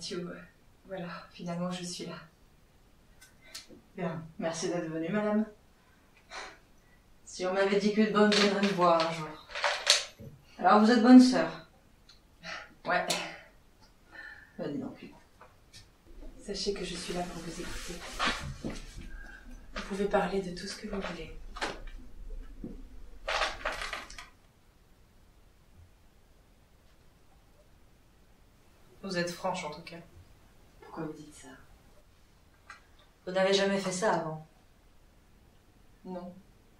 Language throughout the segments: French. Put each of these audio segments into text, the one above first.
Matthew, voilà, finalement je suis là. Bien, merci d'être venue, madame. Si on m'avait dit qu'une bonne viendrait me voir un jour. Alors vous êtes bonne sœur? Ouais. Dis donc. Sachez que je suis là pour vous écouter. Vous pouvez parler de tout ce que vous voulez. Vous êtes franche en tout cas. Pourquoi vous dites ça? Vous n'avez jamais fait ça avant? Non.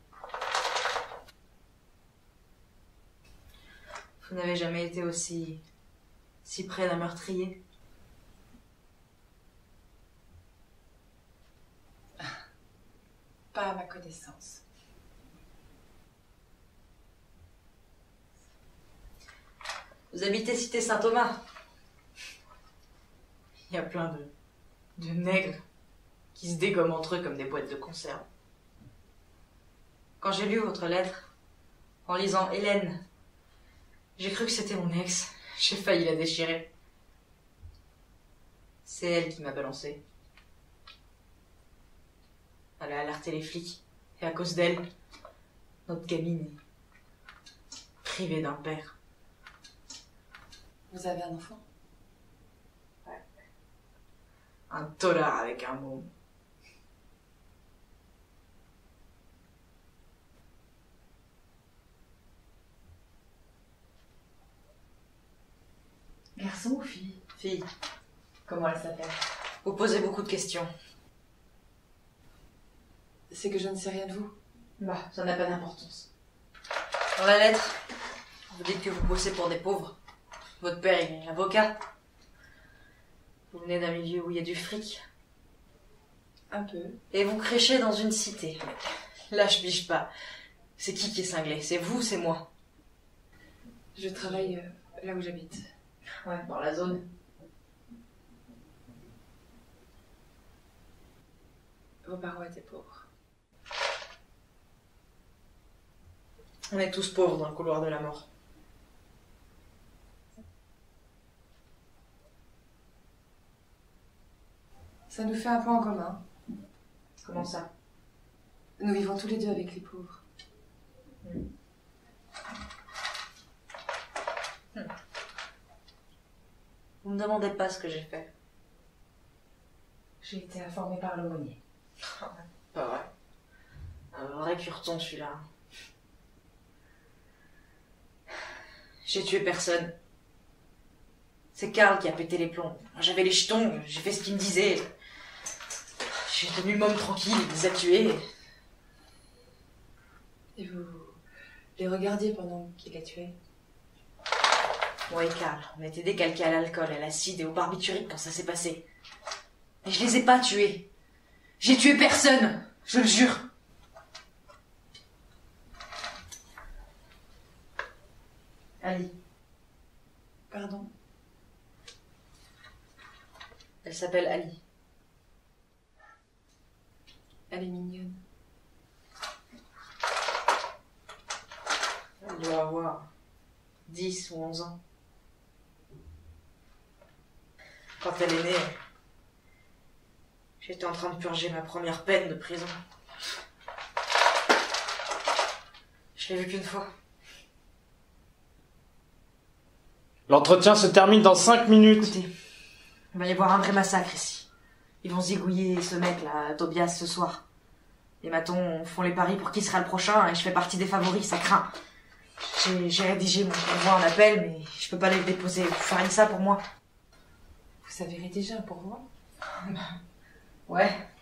Vous n'avez jamais été si près d'un meurtrier? Pas à ma connaissance. Vous habitez cité Saint-Thomas? Il y a plein de nègres qui se dégomment entre eux comme des boîtes de conserve. Quand j'ai lu votre lettre, en lisant Hélène, j'ai cru que c'était mon ex. J'ai failli la déchirer. C'est elle qui m'a balancé. Elle a alerté les flics. Et à cause d'elle, notre gamine est privée d'un père. Vous avez un enfant? Ouais. Un tolard avec un môme. Garçon ou fille? Fille, Comment elle s'appelle? vous posez beaucoup de questions. C'est que je ne sais rien de vous. Bah, ça n'a pas d'importance. Dans la lettre, vous dites que vous bossez pour des pauvres. Votre père, il est avocat. Vous venez d'un milieu où il y a du fric. Un peu. Et vous créchez dans une cité. Là, je pige pas. C'est qui est cinglé? C'est vous, c'est moi? Je travaille là où j'habite. Ouais, dans la zone. Vos parents étaient pauvres. On est tous pauvres dans le couloir de la mort. Ça nous fait un point en commun. Comment ça? Nous vivons tous les deux avec les pauvres. Vous me demandez pas ce que j'ai fait. J'ai été informée par l'aumônier. Pas vrai. Un vrai curton, celui-là. J'ai tué personne. C'est Karl qui a pété les plombs. J'avais les jetons, j'ai fait ce qu'il me disait. J'ai tenu le môme tranquille, il les a tués. Et vous les regardiez pendant qu'il les tuait? Moi et Karl, on était décalqués à l'alcool, à l'acide et au barbiturique quand ça s'est passé. Mais je les ai pas tués. J'ai tué personne, je le jure. Ali. Pardon? Elle s'appelle Ali. Elle est mignonne. Elle doit avoir 10 ou 11 ans. Quand elle est née, j'étais en train de purger ma première peine de prison. Je l'ai vue qu'une fois. L'entretien se termine dans 5 minutes. Écoutez, il va y avoir un vrai massacre ici. Ils vont zigouiller ce mec-là, Tobias, ce soir. Les matons font les paris pour qui sera le prochain et je fais partie des favoris, ça craint. J'ai rédigé mon pourvoi en appel, mais je peux pas les déposer. Vous feriez ça pour moi? Vous savez rédiger un pourvoi? Ouais.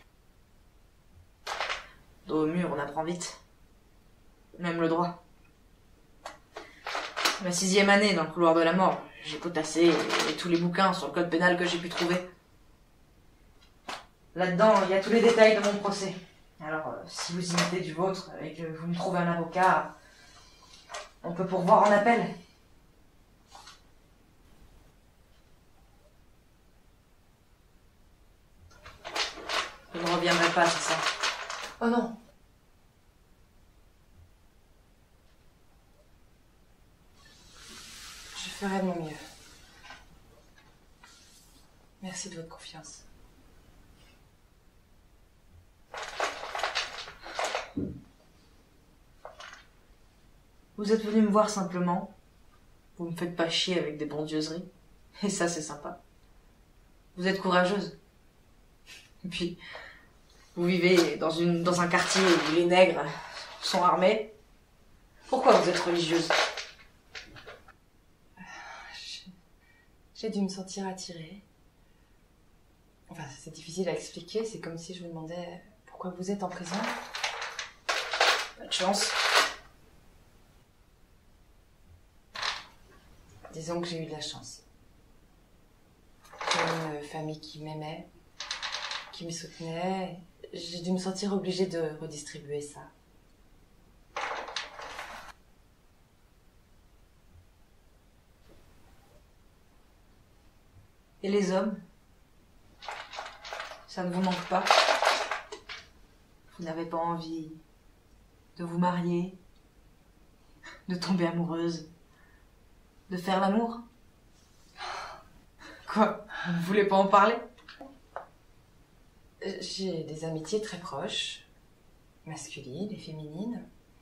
Dos au mur, on apprend vite. Même le droit. Ma 6e année dans le couloir de la mort, j'ai potassé tous les bouquins sur le code pénal que j'ai pu trouver. Là-dedans, il y a tous les détails de mon procès. Alors, si vous imitez du vôtre et que vous me trouvez un avocat, on peut pourvoir en appel. Vous ne reviendrez pas, c'est ça? Oh non! Je ferai de mon mieux. Merci de votre confiance. Vous êtes venu me voir simplement. Vous me faites pas chier avec des bondieuseries. Et ça, c'est sympa. Vous êtes courageuse. Et puis, vous vivez dans un quartier où les nègres sont armés. Pourquoi vous êtes religieuse? J'ai dû me sentir attirée. Enfin, c'est difficile à expliquer. C'est comme si je vous demandais pourquoi vous êtes en prison. Pas de chance. Disons que j'ai eu de la chance. J'ai une famille qui m'aimait, qui me soutenait. J'ai dû me sentir obligée de redistribuer ça. Et les hommes? Ça ne vous manque pas? Vous n'avez pas envie de vous marier, de tomber amoureuse, de faire l'amour? Quoi? Vous ne voulez pas en parler? J'ai des amitiés très proches, masculines et féminines.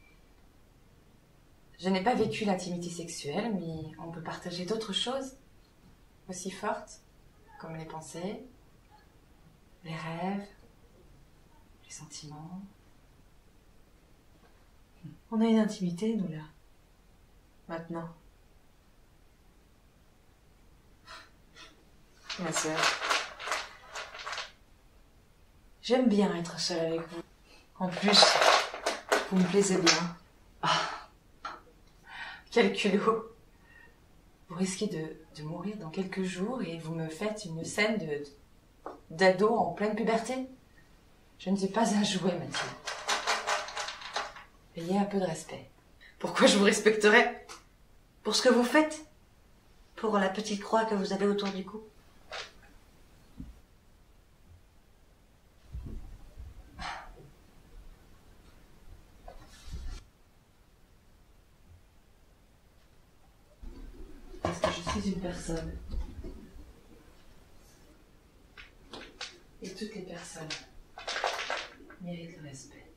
Je n'ai pas vécu l'intimité sexuelle, mais on peut partager d'autres choses aussi fortes, comme les pensées, les rêves, les sentiments. On a une intimité, nous, là. Maintenant. Ma sœur. J'aime bien être seule avec vous. En plus, vous me plaisez bien. Quel culot! Vous risquez de mourir dans quelques jours et vous me faites une scène d'ado en pleine puberté. Je ne suis pas un jouet, Mathilde. Ayez un peu de respect. Pourquoi je vous respecterais? Pour ce que vous faites? Pour la petite croix que vous avez autour du cou? Parce que je suis une personne. Et toutes les personnes méritent le respect.